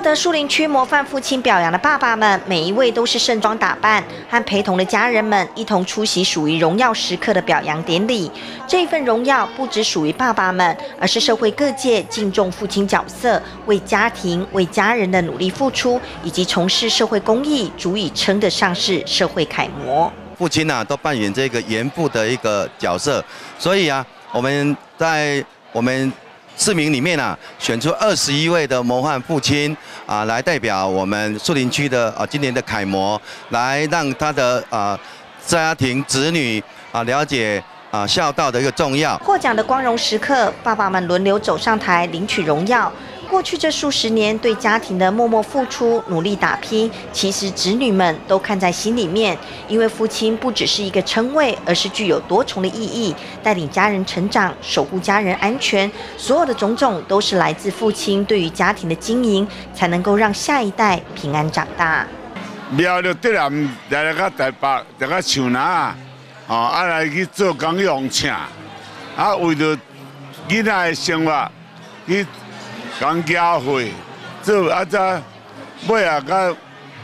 得树林区模范父亲表扬的爸爸们，每一位都是盛装打扮，和陪同的家人们一同出席属于荣耀时刻的表扬典礼。这份荣耀不只属于爸爸们，而是社会各界敬重父亲角色为家庭、为家人的努力付出，以及从事社会公益，足以称得上是社会楷模。 父亲都扮演这个严父的一个角色，所以我们在市民里面选出21位的模范父亲来代表我们树林区的今年的楷模，来让他的家庭子女了解孝道的一个重要。 获奖的光荣时刻，爸爸们轮流走上台领取荣耀。过去这数十年对家庭的默默付出、努力打拼，其实子女们都看在心里面。因为父亲不只是一个称谓，而是具有多重的意义，带领家人成长，守护家人安全，所有的种种都是来自父亲对于家庭的经营，才能够让下一代平安长大。 了就对人来到台北，来到树林来去做工用请，为着囡仔的生活去。讲交会做才尾到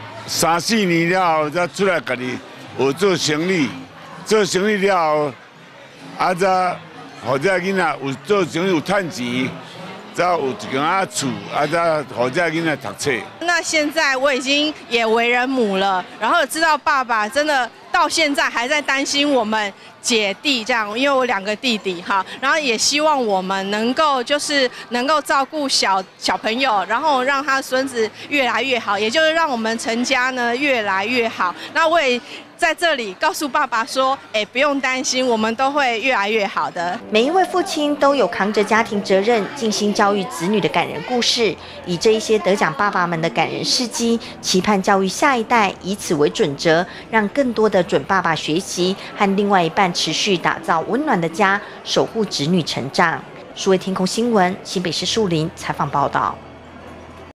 3、4年了后，才出来家己学做生意。做生意了后，才或者囡仔有做生意有趁钱，才有一间厝，才或者囡仔读册。 那现在我已经也为人母了，然后知道爸爸真的到现在还在担心我们姐弟这样，因为我2个弟弟哈，然后也希望我们能够照顾小朋友，然后让他孙子越来越好，也就是让我们陈家呢越来越好。那我也在这里告诉爸爸说，不用担心，我们都会越来越好的。 每一位父亲都有扛着家庭责任、尽心教育子女的感人故事，以这一些得奖爸爸们的感人事迹，期盼教育下一代，以此为准则，让更多的准爸爸学习，和另外一半持续打造温暖的家，守护子女成长。数位天空新闻，新北市树林采访报道。